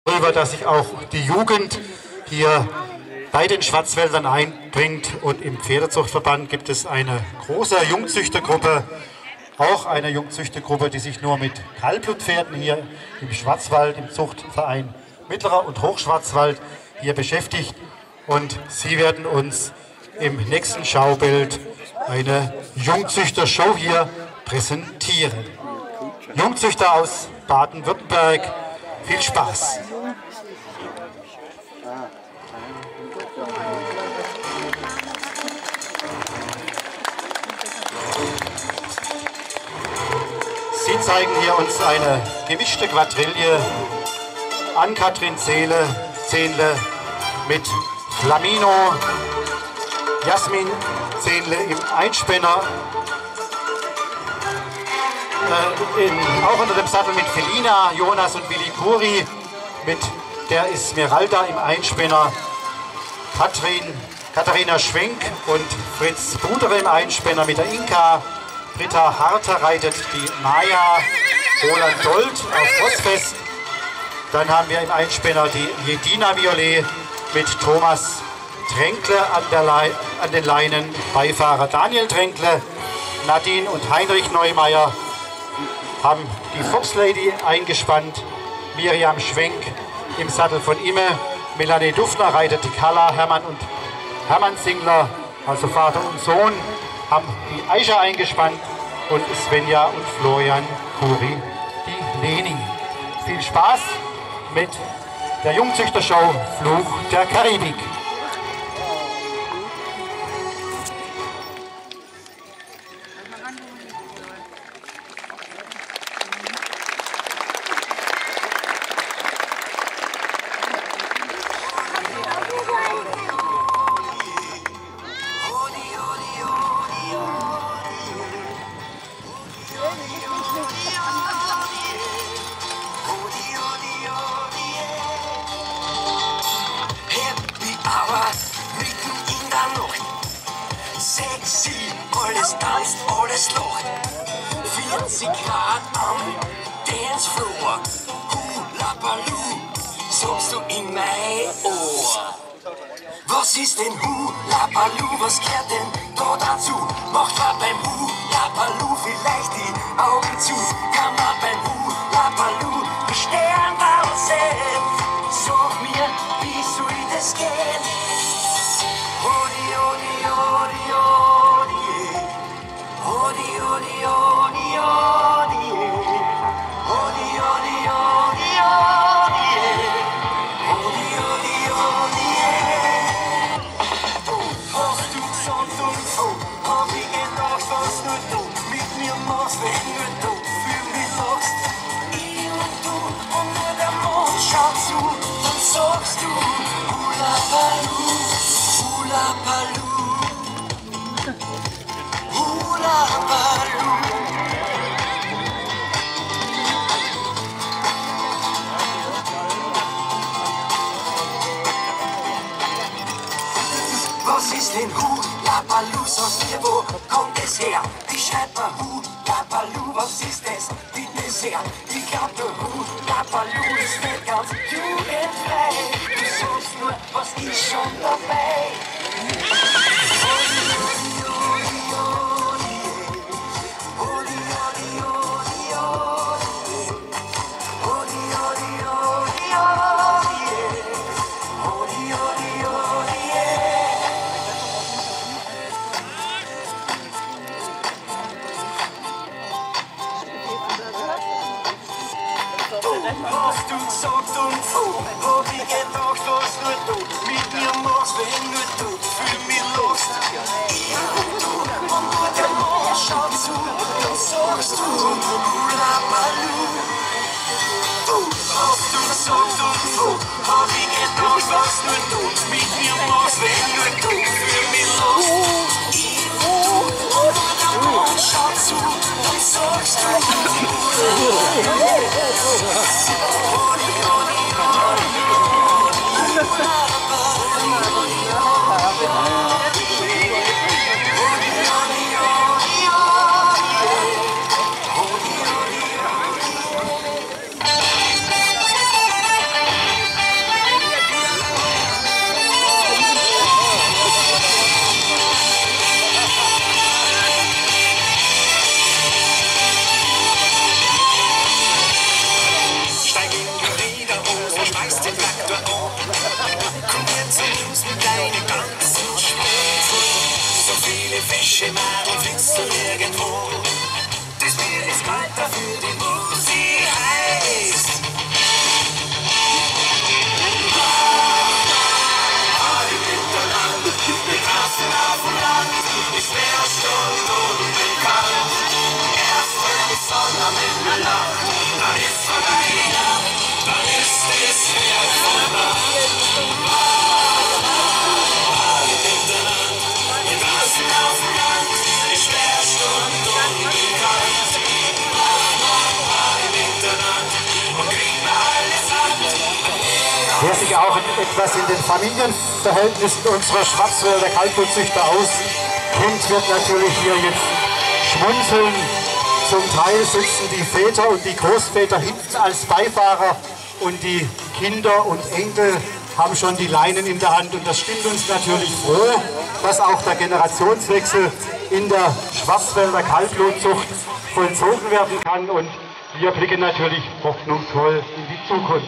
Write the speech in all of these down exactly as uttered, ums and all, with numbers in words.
darüber, dass sich auch die Jugend hier bei den Schwarzwäldern einbringt, und im Pferdezuchtverband gibt es eine große Jungzüchtergruppe, auch eine Jungzüchtergruppe, die sich nur mit Kaltblutpferden hier im Schwarzwald, im Zuchtverein Mittlerer und Hochschwarzwald hier beschäftigt, und sie werden uns im nächsten Schaubild eine Jungzüchter-Show hier präsentieren. Jungzüchter aus Baden-Württemberg, viel Spaß! Sie zeigen hier uns eine gemischte Quadrille an Katrin Zehle, Zehnle mit Flamino, Jasmin Zehnle im Einspänner, äh, in, auch unter dem Sattel mit Felina, Jonas und Willi Kuri, mit der Esmeralda im Einspänner, Katrin, Katharina Schwenk und Fritz Budere im Einspänner mit der Inka, Britta Harter reitet die Maya, Roland Dold auf Vossfest. Dann haben wir im Einspänner die Jedina Violet mit Thomas Tränkle an, der Le an den Leinen, Beifahrer Daniel Tränkle, Nadine und Heinrich Neumeier haben die Fox Lady eingespannt, Miriam Schwenk im Sattel von Imme, Melanie Dufner reitet die Kalla, Hermann und Hermann Singler, also Vater und Sohn, haben die Aisha eingespannt, und Svenja und Florian Kuri die Leni. Viel Spaß mit der Jungzüchter-Show Fluch der Karibik. Sexy, alles tanzt, alles lacht. vierzig Grad am Dancefloor. Hula Baloo, sagst du in mein Ohr. Was ist denn Hula Baloo, was gehört denn da dazu? Macht man beim Hula Baloo vielleicht die Augen zu? Kann man beim Hula Baloo die Sterne sehen? Sag mir, wie soll das gehen? Hodi, hodi, hodi, hodi, hodi, hodi, hodi, hodi, hodi, hodi, hodi, hodi, hodi, hodi. Du hast du gesagt und so, hab ich gedacht, was nur du mit mir machst, wenn nur du für mich lachst. Ich und du und nur der Mond schaut zu, dann sagst du Hula Baloo. Hula Baloo, Hula Baloo. Was ist denn Hula Baloo? Sag mir, wo kommt es her? Wie schreibt man Hula Baloo? Was ist das? Bitte sehr. Ich glaub, der Hula Baloo ist nicht ganz jugendfrei. Du sagst nur, was ist schon dabei? Hast du gesagt und so, hab ich gedacht, was nur du mit mir machst, wenn nur du für mich lachst. Ich und du und nur der Mond schaut zu, dann sagst du Hula Baloo. Du hast du gesagt und so, hab ich gedacht, was nur du mit mir machst, wenn nur du für mich lachst. Ich und du und nur der Mond schaut zu, dann sagst du Hula Baloo. deine ganzen Schmunzeln. So viele Wäschemadel findest du nirgendwo. Das Bier ist kalt, dafür die Musik heiß. Wir tanzen auf dem Land, ist der Stund unbekannt. Erst wenn die Sonne am Himmel lacht, dann ist vorbei die Nacht, dann ist es wieder vorbei. Alle miteinander, wir tanzen auf dem Land, ist der Stund unbekannt. Alle miteinander und kriegen wir alles an. Wer sich auch etwas in den Familienverhältnissen unserer Schwarzwälder Kaltblutzüchter auskennt, wird natürlich hier jetzt schmunzeln. Zum Teil sitzen die Väter und die Großväter hinten als Beifahrer und die Kinder und Enkel haben schon die Leinen in der Hand. Und das stimmt uns natürlich froh, dass auch der Generationswechsel in der Schwarzwälder Kaltblutzucht vollzogen werden kann. Und wir blicken natürlich hoffnungsvoll in die Zukunft.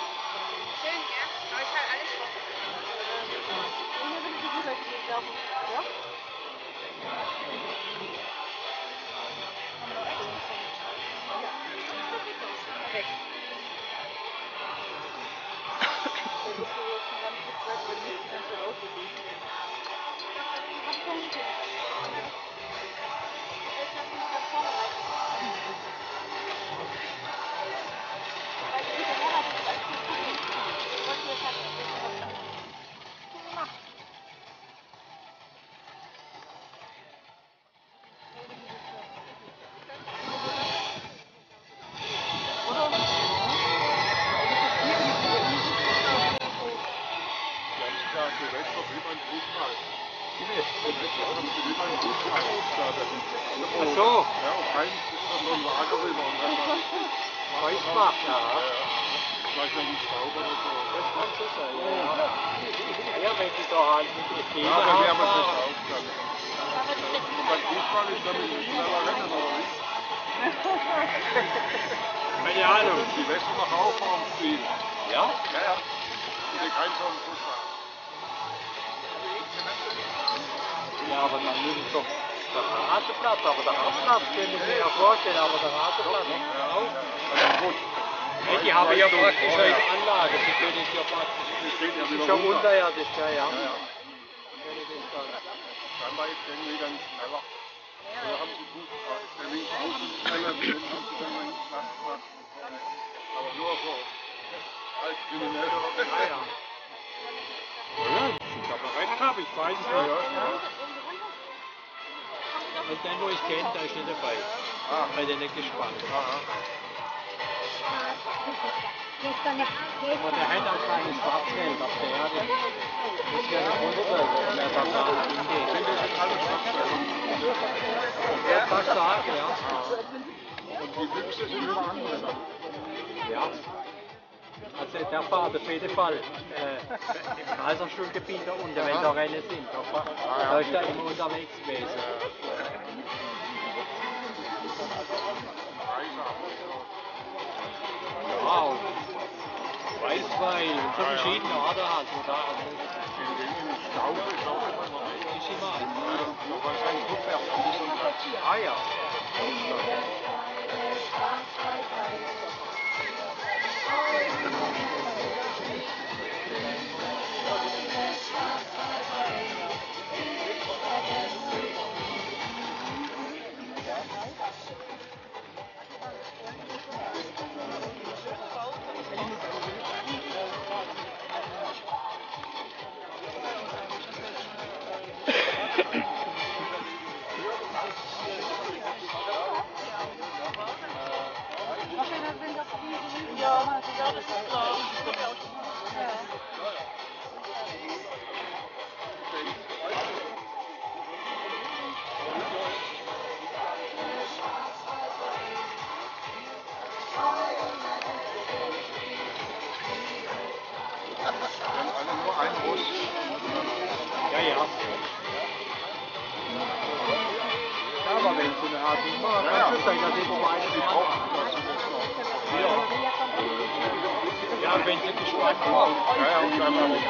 Ach so. Ja, und keins ist dann noch ein Lager rüber. Und dann weiß macht, ja. Vielleicht noch ein Staub oder so. Das kann so sein, ja. Ja, wenn die da halt mit der Fehler haben. Ja, dann werden wir das aufstellen. Und beim Fußball ist damit schneller rennen, oder nicht? Keine Ahnung. Die Wäsche noch auf vorm Spiel. Ja? Ja, ja. Und die kein so einen Fußball. Ja, aber dann nimmt doch der Rasenplatz, aber der Rasenplatz könnte ich mir ja vorstellen, aber der Rasenplatz ja auch. Ja, gut. Hey, die haben ja praktisch eine Anlage, die können ja praktisch, das ist ja unterirdisch, ja, ja. Scheinbar jetzt irgendwie dann schneller. Früher haben sie gut, der links außen schneller, den haben sie dann mal nicht gemacht. Aber nur so als Kriminelle. Ja, ja. Ja, ich habe recht gehabt, ich weiß es nicht. Und den, wo ich kenne, der ist nicht dabei. Ah. Weil der nicht gespannt. Aha. Aber der hat auch keine Schwarzwälder, der hat das wäre eine Grundwälder, der da da hingeht. Das ist alles Schwarzwälder. Das kannst du sagen, ja. Und die Büchse sind immer andere. Ja. Also der fährt auf jeden Fall äh, Kaiserstuhlgebiet da unten, wenn da Rennen sind. Da, da ist er immer unterwegs gewesen. Wow. Weißwein, so verschiedene Arten hat man da. Ist immer ah ja. Ja, ja. Aber wenn so eine Art Nummer, kannst du sagen, dass ich mal eine brauche. Ja, Und wenn sie gespannt machen. Ja, ja, und dann habe ich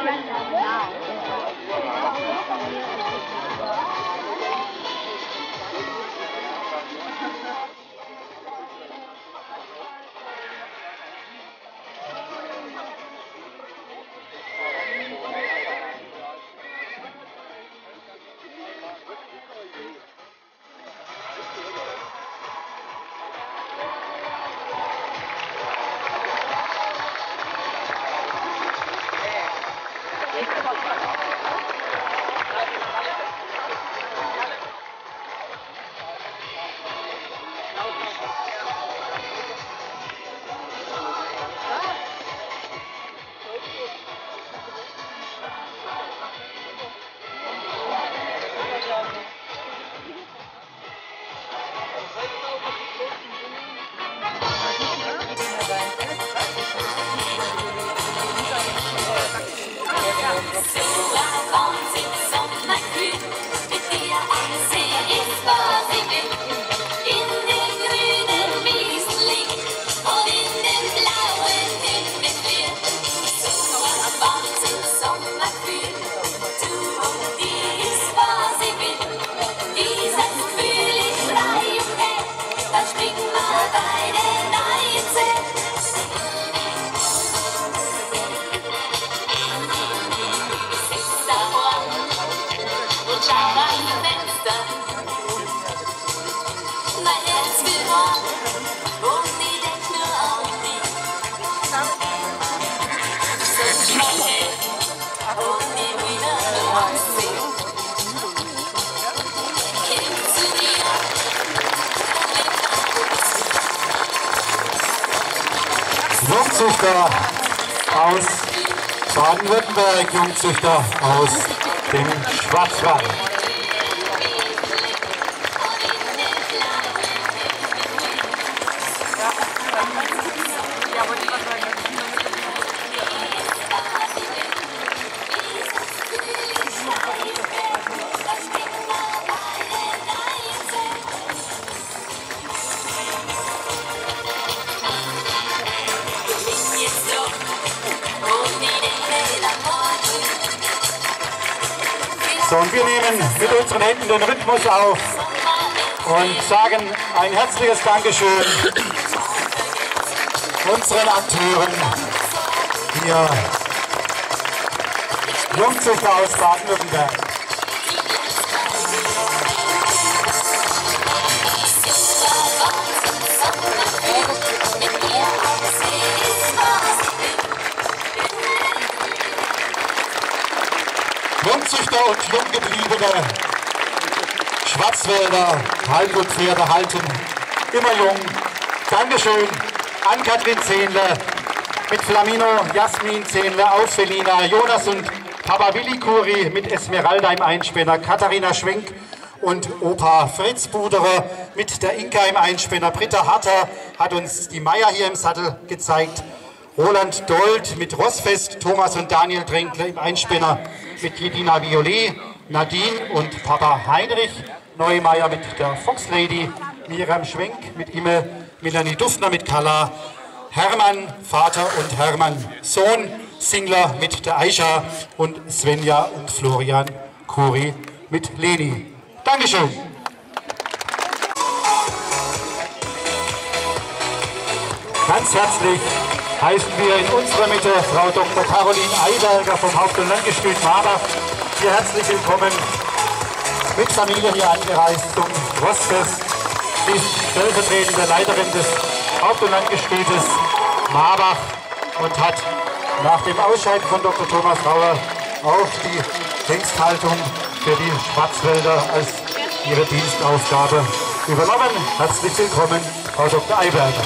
Jungzüchter aus Baden-Württemberg, Jungzüchter aus dem Schwarzwald. So, und wir nehmen mit unseren Händen den Rhythmus auf und sagen ein herzliches Dankeschön unseren Akteuren hier, Jungzüchter aus Baden-Württemberg. Jungzüchter und junggebliebene Schwarzwälder Halbblutpferde halten immer jung. Dankeschön an Katrin Zehnle mit Flamino, Jasmin Zehnle aus Felina, Jonas und Papa Willi Kuri mit Esmeralda im Einspänner, Katharina Schwenk und Opa Fritz Buderer mit der Inka im Einspänner, Britta Harter hat uns die Meier hier im Sattel gezeigt, Roland Dold mit Rossfest, Thomas und Daniel Dränkle im Einspänner mit Jedina Violet, Nadine und Papa Heinrich Neumeier mit der Fox Lady, Miriam Schwenk mit Imme, Melanie Duffner mit Kala, Hermann Vater und Hermann Sohn, Singler mit der Aisha und Svenja und Florian Kuri mit Leni. Dankeschön. Ganz herzlich heißen wir in unserer Mitte Frau Doktor Caroline Eiberger vom Haupt- und Landgestüt Marbach. Hier herzlich willkommen, mit Familie hier angereist zum Rossfest. Sie ist stellvertretende Leiterin des Haupt- und Landgestütes Marbach und hat nach dem Ausscheiden von Doktor Thomas Rauer auch die Hengsthaltung für die Schwarzwälder als ihre Dienstaufgabe übernommen. Herzlich willkommen, Frau Doktor Eiberger.